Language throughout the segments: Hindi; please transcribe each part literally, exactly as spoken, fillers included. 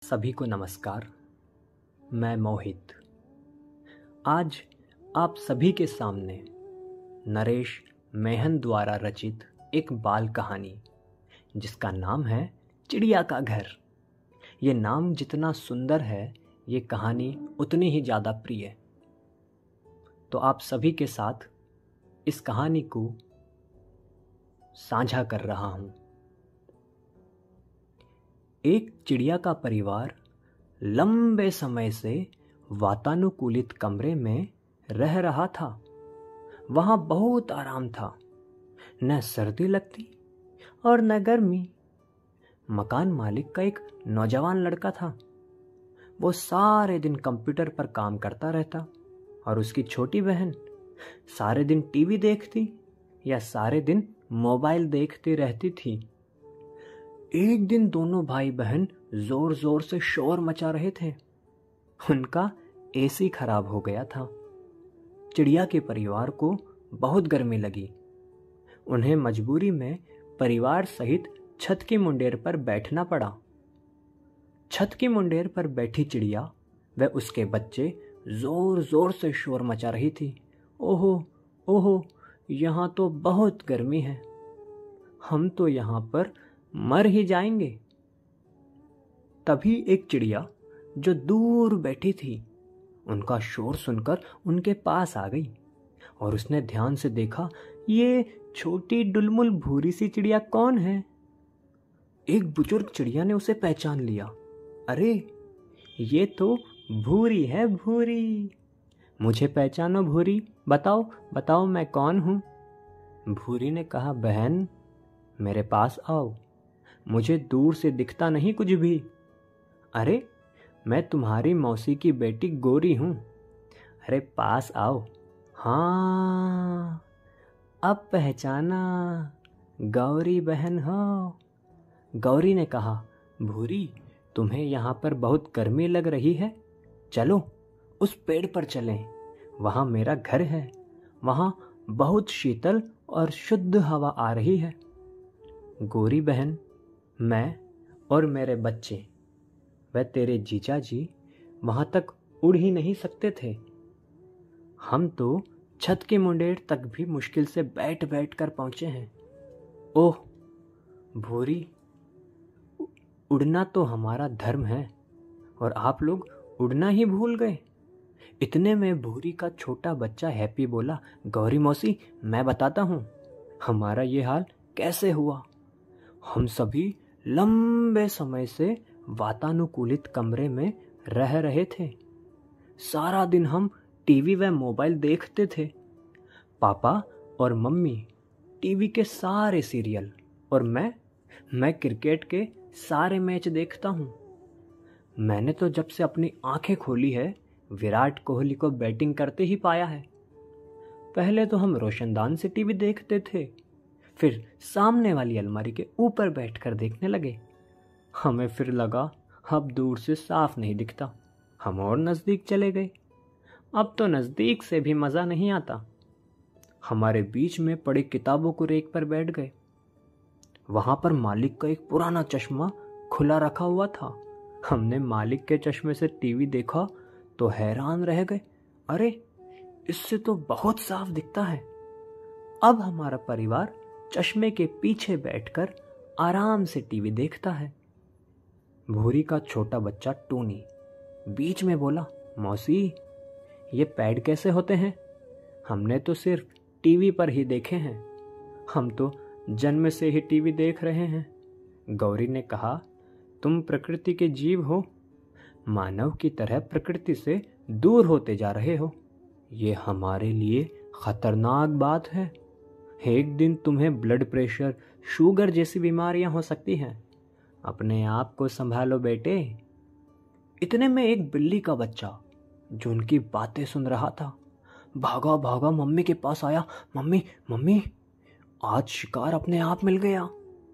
सभी को नमस्कार। मैं मोहित आज आप सभी के सामने नरेश मेहन द्वारा रचित एक बाल कहानी जिसका नाम है चिड़िया का घर। ये नाम जितना सुंदर है, ये कहानी उतनी ही ज़्यादा प्रिय। तो आप सभी के साथ इस कहानी को साझा कर रहा हूँ। एक चिड़िया का परिवार लंबे समय से वातानुकूलित कमरे में रह रहा था। वहाँ बहुत आराम था, न सर्दी लगती और न गर्मी। मकान मालिक का एक नौजवान लड़का था। वो सारे दिन कंप्यूटर पर काम करता रहता और उसकी छोटी बहन सारे दिन टीवी देखती या सारे दिन मोबाइल देखती रहती थी। एक दिन दोनों भाई बहन जोर जोर से शोर मचा रहे थे। उनका एसी खराब हो गया था। चिड़िया के परिवार को बहुत गर्मी लगी। उन्हें मजबूरी में परिवार सहित छत की मुंडेर पर बैठना पड़ा। छत की मुंडेर पर बैठी चिड़िया व उसके बच्चे जोर जोर से शोर मचा रही थी। ओहो ओहो, यहाँ तो बहुत गर्मी है, हम तो यहाँ पर मर ही जाएंगे। तभी एक चिड़िया जो दूर बैठी थी उनका शोर सुनकर उनके पास आ गई और उसने ध्यान से देखा, ये छोटी डुलमुल भूरी सी चिड़िया कौन है? एक बुजुर्ग चिड़िया ने उसे पहचान लिया। अरे ये तो भूरी है, भूरी। मुझे पहचानो भूरी, बताओ बताओ मैं कौन हूँ? भूरी ने कहा, बहन मेरे पास आओ, मुझे दूर से दिखता नहीं कुछ भी। अरे मैं तुम्हारी मौसी की बेटी गोरी हूँ। अरे पास आओ। हाँ अब पहचाना, गौरी बहन हो। गौरी ने कहा, भूरी तुम्हें यहाँ पर बहुत गर्मी लग रही है, चलो उस पेड़ पर चलें, वहाँ मेरा घर है, वहाँ बहुत शीतल और शुद्ध हवा आ रही है। गोरी बहन, मैं और मेरे बच्चे व तेरे जीजा जी वहाँ तक उड़ ही नहीं सकते थे। हम तो छत की मुंडेर तक भी मुश्किल से बैठ बैठ कर पहुँचे हैं। ओह भूरी, उड़ना तो हमारा धर्म है और आप लोग उड़ना ही भूल गए। इतने में भूरी का छोटा बच्चा हैप्पी बोला, गौरी मौसी मैं बताता हूँ हमारा ये हाल कैसे हुआ। हम सभी लंबे समय से वातानुकूलित कमरे में रह रहे थे। सारा दिन हम टीवी व मोबाइल देखते थे। पापा और मम्मी टीवी के सारे सीरियल और मैं मैं क्रिकेट के सारे मैच देखता हूँ। मैंने तो जब से अपनी आंखें खोली है विराट कोहली को बैटिंग करते ही पाया है। पहले तो हम रोशनदान से टीवी देखते थे, फिर सामने वाली अलमारी के ऊपर बैठकर देखने लगे। हमें फिर लगा अब दूर से साफ नहीं दिखता, हम और नज़दीक चले गए। अब तो नज़दीक से भी मज़ा नहीं आता। हमारे बीच में पड़ी किताबों को रेक पर बैठ गए। वहाँ पर मालिक का एक पुराना चश्मा खुला रखा हुआ था। हमने मालिक के चश्मे से टीवी देखा तो हैरान रह गए, अरे इससे तो बहुत साफ दिखता है। अब हमारा परिवार चश्मे के पीछे बैठकर आराम से टीवी देखता है। भूरी का छोटा बच्चा टूनी बीच में बोला, मौसी ये पैड कैसे होते हैं? हमने तो सिर्फ टीवी पर ही देखे हैं, हम तो जन्म से ही टीवी देख रहे हैं। गौरी ने कहा, तुम प्रकृति के जीव हो, मानव की तरह प्रकृति से दूर होते जा रहे हो। ये हमारे लिए खतरनाक बात है। एक दिन तुम्हें ब्लड प्रेशर, शुगर जैसी बीमारियां हो सकती हैं। अपने आप को संभालो बेटे। इतने में एक बिल्ली का बच्चा जो उनकी बातें सुन रहा था भागा भागा मम्मी के पास आया। मम्मी मम्मी आज शिकार अपने आप मिल गया।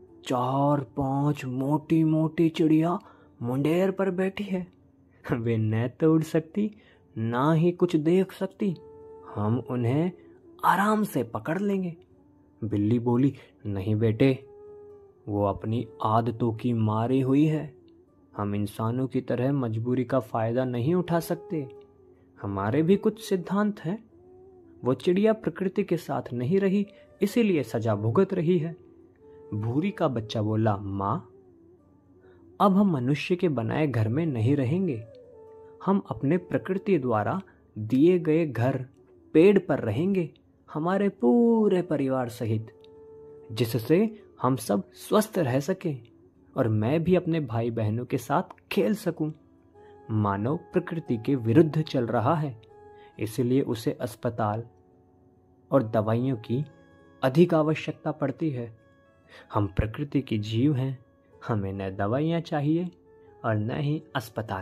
चार पांच मोटी मोटी चिड़िया मुंडेर पर बैठी है। वे न तो उड़ सकती ना ही कुछ देख सकती। हम उन्हें आराम से पकड़ लेंगे। बिल्ली बोली, नहीं बेटे, वो अपनी आदतों की मारी हुई है, हम इंसानों की तरह मजबूरी का फायदा नहीं उठा सकते। हमारे भी कुछ सिद्धांत हैं। वो चिड़िया प्रकृति के साथ नहीं रही, इसीलिए सजा भुगत रही है। भूरी का बच्चा बोला, माँ, अब हम मनुष्य के बनाए घर में नहीं रहेंगे। हम अपने प्रकृति द्वारा दिए गए घर पेड़ पर रहेंगे, हमारे पूरे परिवार सहित, जिससे हम सब स्वस्थ रह सकें और मैं भी अपने भाई बहनों के साथ खेल सकूं। मानव प्रकृति के विरुद्ध चल रहा है, इसलिए उसे अस्पताल और दवाइयों की अधिक आवश्यकता पड़ती है। हम प्रकृति के जीव हैं, हमें न दवाइयाँ चाहिए और न ही अस्पताल।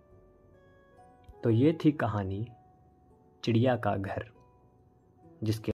तो ये थी कहानी चिड़िया का घर, जिसके